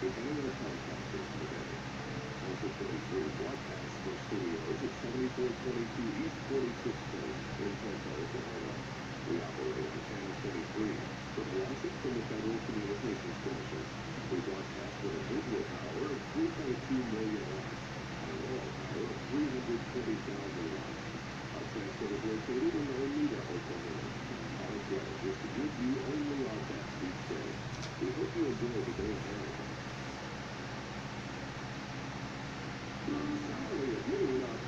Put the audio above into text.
with any of the podcasters today. Also 23 broadcast from studios at 7422 East 46th Street in Tulsa, Oklahoma. We operate on Channel 23 from a license from the Federal Communications Commission. We broadcast with a visual power of 3.2 million watts and a raw power of 320,000 watts. Our transmitter is located in Oneida, Oklahoma. Our pledge is to give you only our best each day. We hope you enjoy today's America. Salary of noon, our